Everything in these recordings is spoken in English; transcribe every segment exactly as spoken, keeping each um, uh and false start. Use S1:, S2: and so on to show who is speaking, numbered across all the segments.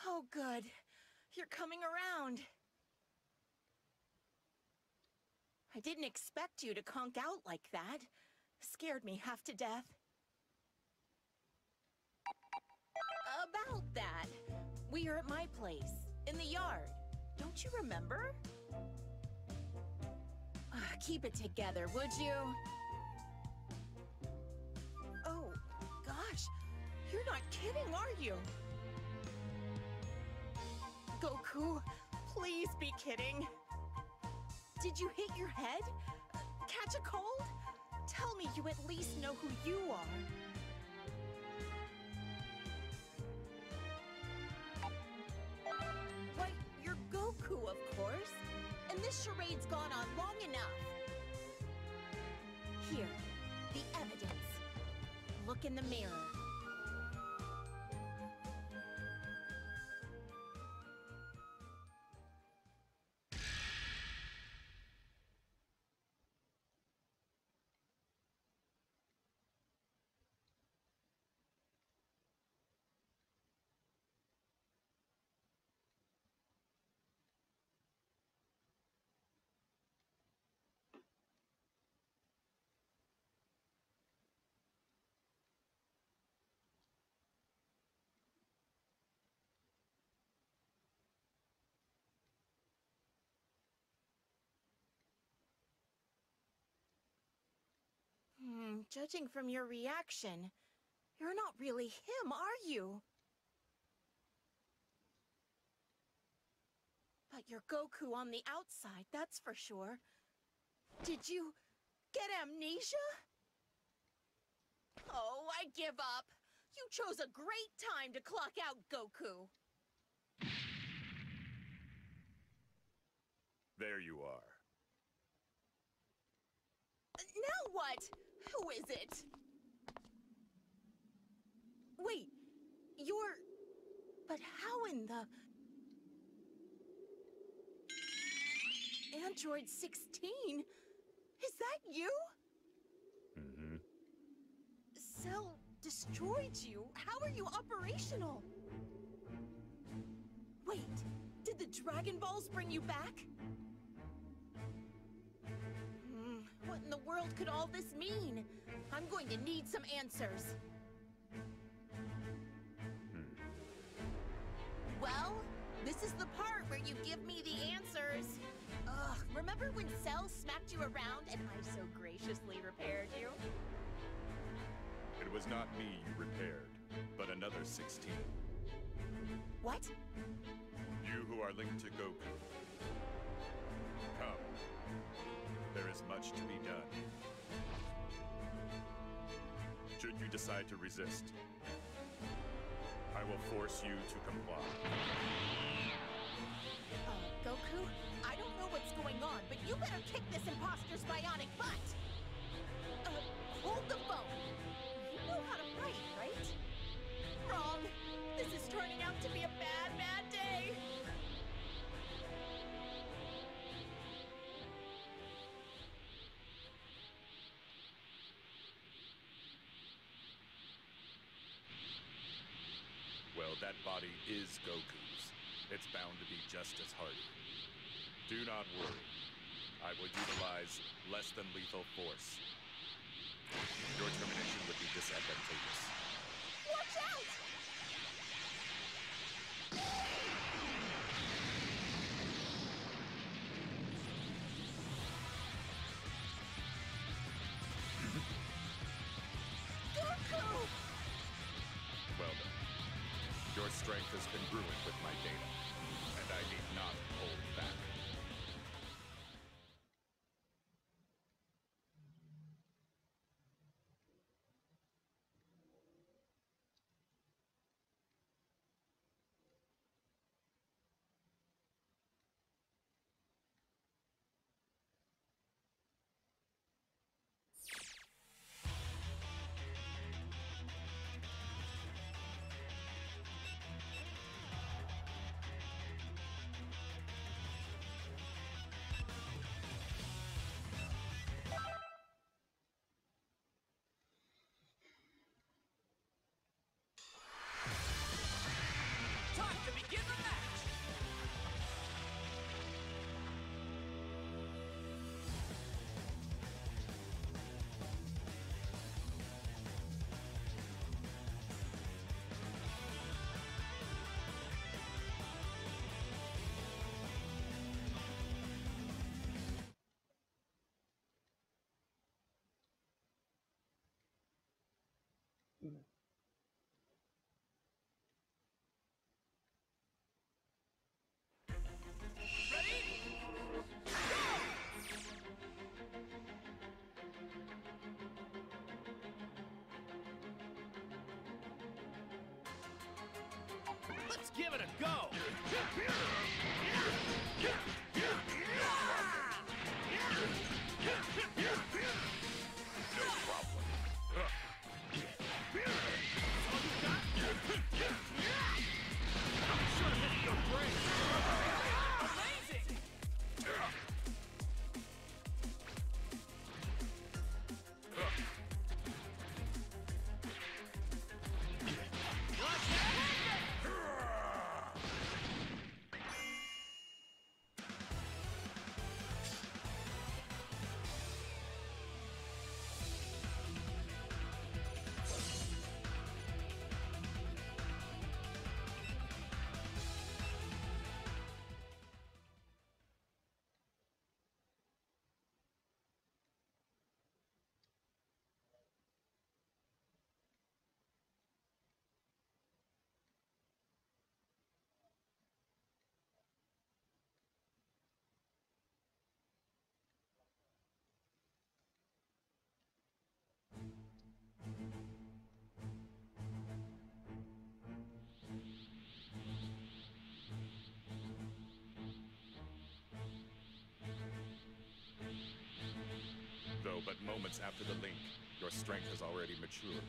S1: Oh, good. You're coming around. I didn't expect you to conk out like that. Scared me half to death. About that, we are at my place, in the yard. Don't you remember? Uh, keep it together, would you? Oh, gosh. You're not kidding, are you? Goku, please be kidding. Did you hit your head? Catch a cold? Tell me you at least know who you are. Why, you're Goku, of course. And this charade's gone on long enough. Here, the evidence. Look in the mirror. Hmm, judging from your reaction, you're not really him, are you? But you're Goku on the outside, that's for sure. Did you get amnesia? Oh, I give up. You chose a great time to clock out, Goku.
S2: There you are.
S1: Now what? Who is it? Wait, you're... But how in the... Android sixteen? Is that you?
S2: Mm-hmm.
S1: Cell destroyed you. How are you operational? Wait, did the Dragon Balls bring you back? Hmm, what in the world could all this mean? I'm going to need some answers.
S2: Hmm.
S1: Well, this is the part where you give me the answers. Ugh, remember when Cell smacked you around and I so graciously repaired you?
S2: It was not me you repaired, but another sixteen.
S1: What?
S2: You who are linked to Goku. Come. There is much to be done. Should you decide to resist, I will force you to comply.
S1: Uh, Goku, I don't know what's going on, but you better kick this imposter's bionic butt! Uh, hold the phone! You know how to fight, right? Wrong! This is turning out to be a bad, bad day!
S2: Well, that body is Goku's. It's bound to be just as hardy. Do not worry. I will utilize less than lethal force. Your termination would be disadvantageous.
S1: Watch out! Goku!
S2: Well then. Your strength is congruent with my data, and I need not hold back. Though but moments after the link, your strength has already matured.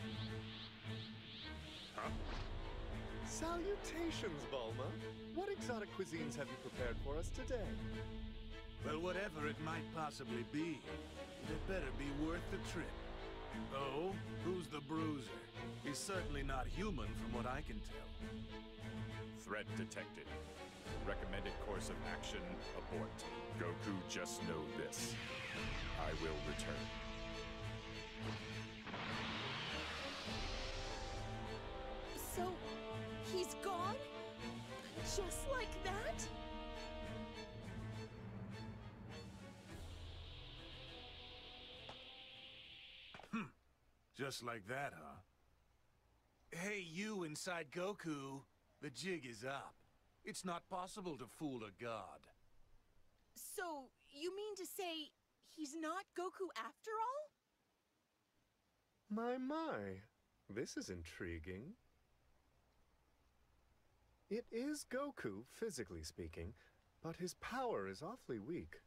S2: Huh?
S3: Salutations, Bulma. What exotic cuisines have you prepared for us today?
S4: Well, whatever it might possibly be, it better be worth the trip. Oh, who's the bruiser? He's certainly not human from what I can tell.
S2: Threat detected. Recommended course of action, abort. Goku, just know this. I will return.
S1: So, he's gone? Just like that?
S4: Just like that, huh? Hey, you inside Goku, the jig is up. It's not possible to fool a god.
S1: So, you mean to say he's not Goku after all?
S3: My, my. This is intriguing. It is Goku, physically speaking, but his power is awfully weak.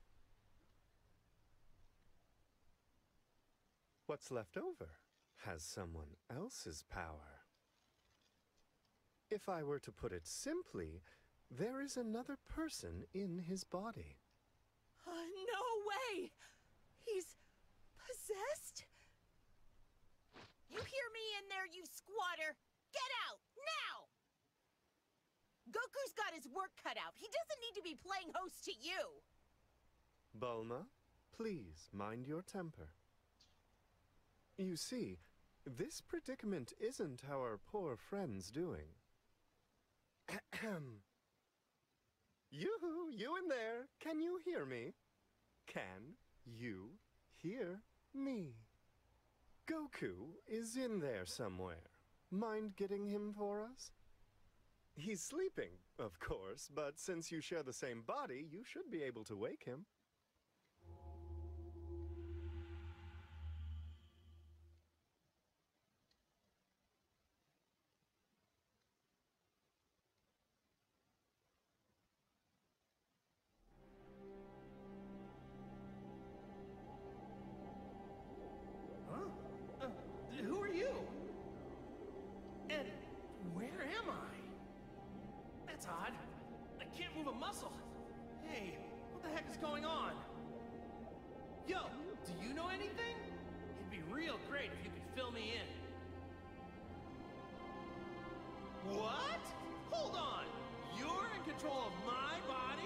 S3: What's left over has someone else's power. If I were to put it simply, there is another person in his body.
S1: Uh, no way! He's possessed? You hear me in there, you squatter! Get out, now! Goku's got his work cut out. He doesn't need to be playing host to you.
S3: Bulma, please mind your temper. You see, this predicament isn't our poor friend's doing. Ahem. Yoo-hoo, you in there, can you hear me? Can you hear me? Goku is in there somewhere. Mind getting him for us? He's sleeping, of course, but since you share the same body, you should be able to wake him.
S5: Huh? Uh, who are you? And where am I? That's odd. I can't move a muscle. Hey, what the heck is going on? Yo, do you know anything? It'd be real great if you could fill me in. What? Hold on! You're in control of my body?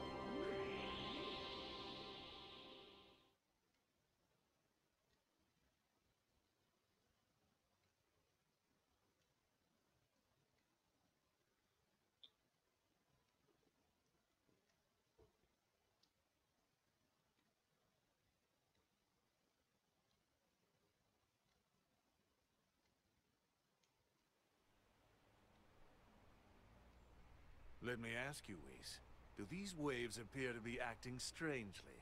S4: Let me ask you, Whis, do these waves appear to be acting strangely?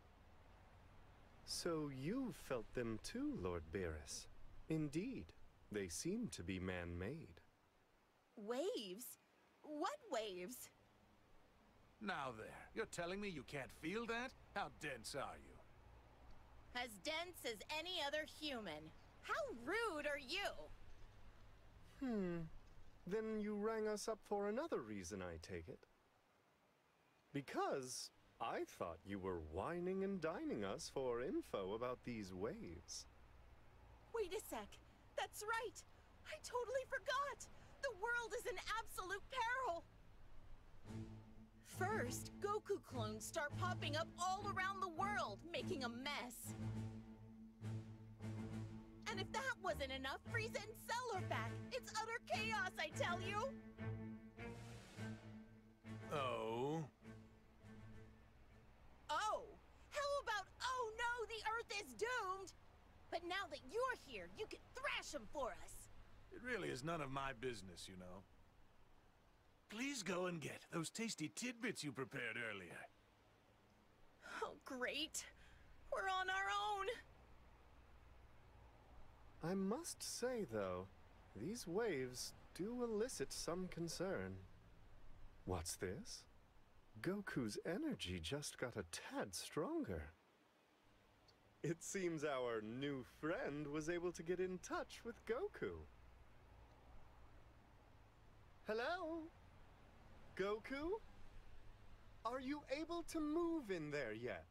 S3: So you felt them too, Lord Beerus. Indeed, they seem to be man-made.
S1: Waves? What waves?
S4: Now there, you're telling me you can't feel that? How dense are you?
S1: As dense as any other human. How rude are you?
S3: Hmm. Then you rang us up for another reason, I take it. Because I thought you were whining and dining us for info about these waves.
S1: Wait a sec. That's right. I totally forgot. The world is in absolute peril. First, Goku clones start popping up all around the world, making a mess. And if that wasn't enough, Frieza and Cell are back. It's utter chaos, I tell you.
S4: Oh?
S1: Oh, how about, oh no, the Earth is doomed? But now that you're here, you can thrash them for us.
S4: It really is none of my business, you know. Please go and get those tasty tidbits you prepared earlier.
S1: Oh, great. We're on our own.
S3: I must say, though, these waves do elicit some concern. What's this? Goku's energy just got a tad stronger. It seems our new friend was able to get in touch with Goku. Hello? Goku? Are you able to move in there yet?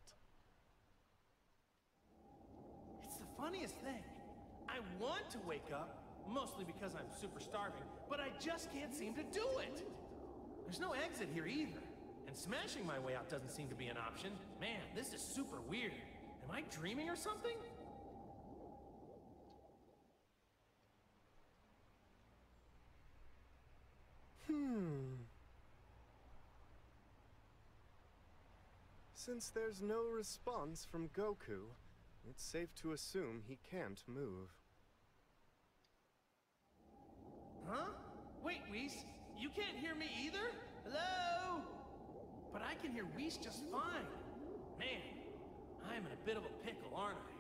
S5: It's the funniest thing. I want to wake up, mostly because I'm super starving, but I just can't seem to do it. There's no exit here either, and smashing my way out doesn't seem to be an option. Man, this is super weird. Am I dreaming or something?
S3: Hmm. Since there's no response from Goku, it's safe to assume he can't move.
S5: Huh? Wait, Whis, you can't hear me either? Hello? But I can hear Whis just fine. Man, I'm in a bit of a pickle, aren't I?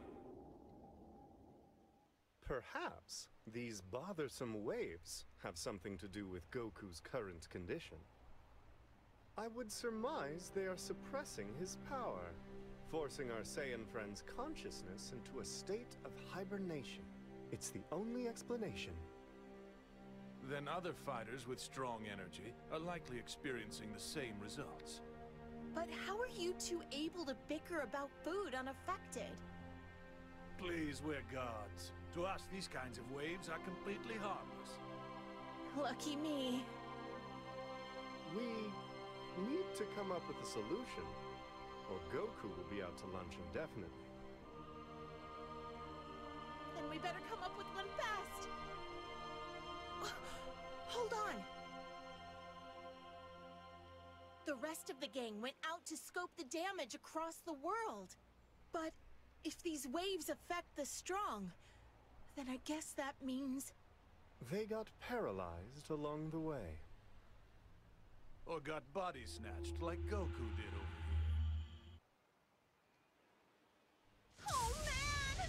S3: Perhaps these bothersome waves have something to do with Goku's current condition. I would surmise they are suppressing his power, forcing our Saiyan friend's consciousness into a state of hibernation. It's the only explanation.
S4: Then other fighters with strong energy are likely experiencing the same results.
S1: But how are you two able to bicker about food unaffected?
S4: Please, we're gods. To us, these kinds of waves are completely harmless.
S1: Lucky me.
S3: We need to come up with a solution, or Goku will be out to lunch indefinitely.
S1: Then we better come up with one fast. Hold on. The rest of the gang went out to scope the damage across the world. But if these waves affect the strong, then I guess that means...
S3: They got paralyzed along the way.
S4: Or got body snatched like Goku did over here.
S1: Oh, man!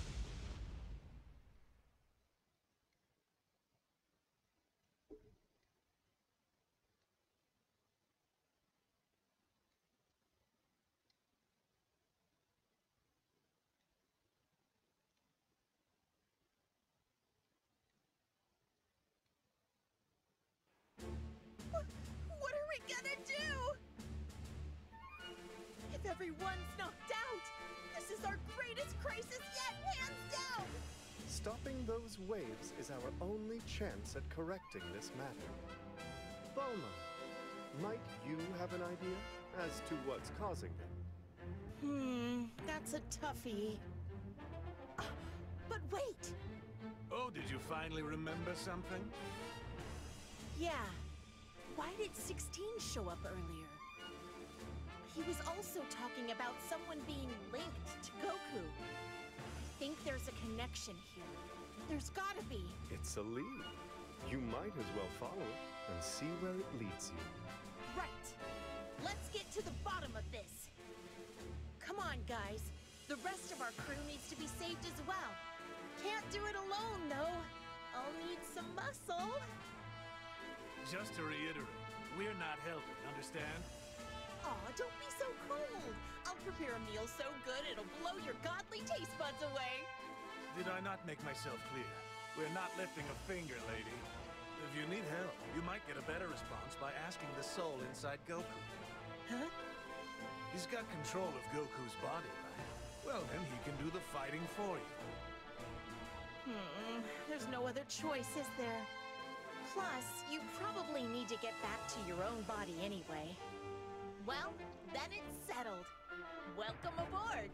S1: What, what are we gonna do? If everyone's knocked out, this is our greatest crisis yet, hands down!
S3: Stopping those waves is our only chance at correcting this matter. Bulma, might you have an idea as to what's causing them?
S1: Hmm, that's a toughie. Uh, but wait!
S4: Oh, did you finally remember something?
S1: Yeah. Why did sixteen show up earlier? He was also talking about someone being linked to Goku. I think there's a connection here. There's gotta be.
S3: It's a lead. You might as well follow it and see where it leads you.
S1: Right. Let's get to the bottom of this. Come on, guys. The rest of our crew needs to be saved as well. Can't do it alone, though. I'll need some muscle.
S4: Just to reiterate, we're not helping, understand?
S1: Aw, don't be so cold. I'll prepare a meal so good it'll blow your godly taste buds away.
S4: Did I not make myself clear? We're not lifting a finger, lady. If you need help, you might get a better response by asking the soul inside Goku.
S1: Huh?
S4: He's got control of Goku's body, right? Well, then he can do the fighting for you.
S1: Hmm, there's no other choice, is there? Plus, you probably need to get back to your own body anyway. Well, then it's settled. Welcome aboard!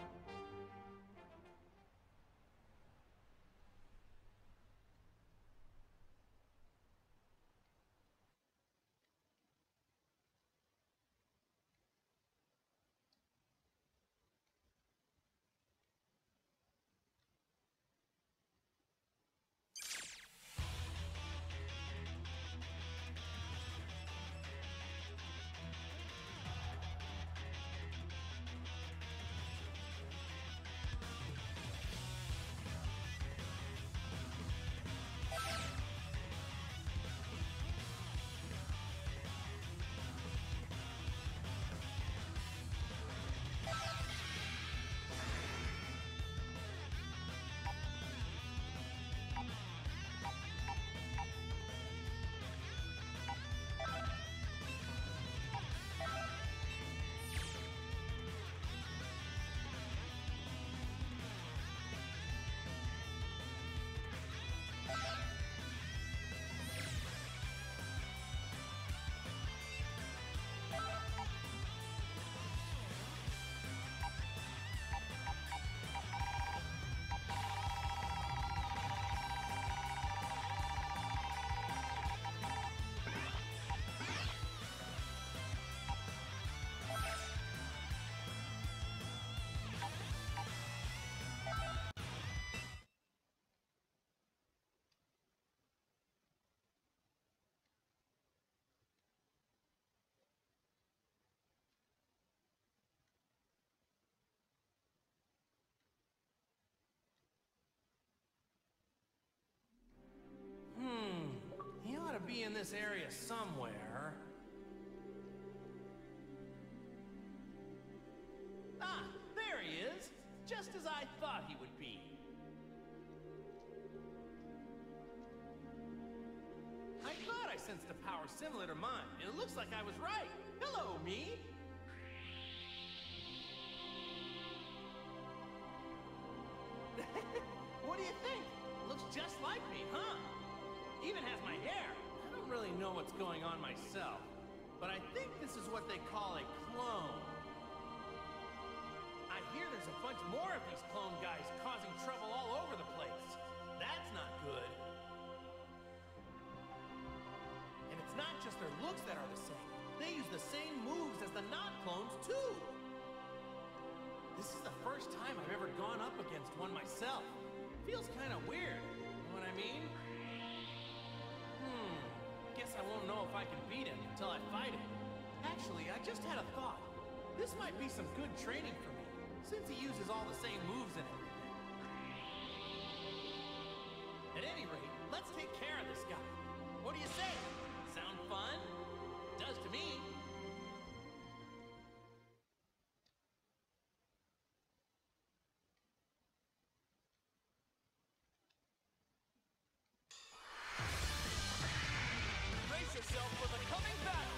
S5: Be in this area somewhere. Ah, there he is! Just as I thought he would be. I thought I sensed a power similar to mine, and it looks like I was right. Hello, me! What do you think? Looks just like me, huh? Even has my hair. I don't really know what's going on myself, but I think this is what they call a clone. I hear there's a bunch more of these clone guys causing trouble all over the place. That's not good. And it's not just their looks that are the same. They use the same moves as the non-clones, too. This is the first time I've ever gone up against one myself. Feels kind of weird, you know what I mean? Hmm, guess I won't know if I can beat him until I fight him. Actually, I just had a thought. This might be some good training for me, since he uses all the same moves and everything. At any rate, let's take care of this guy. What do you say? Sound fun? Does to me. Brace yourself for the coming battle!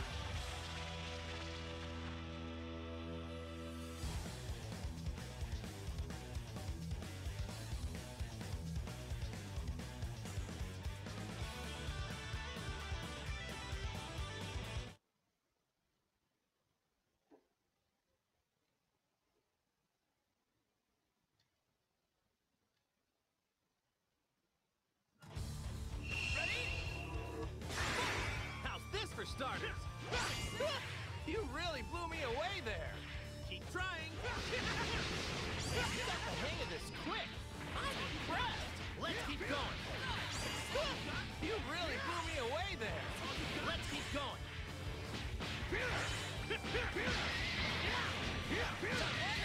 S5: For starters. You really blew me away there. Keep trying. You got the hang of this quick. I'm impressed. Let's keep going. You really blew me away there. Let's keep going.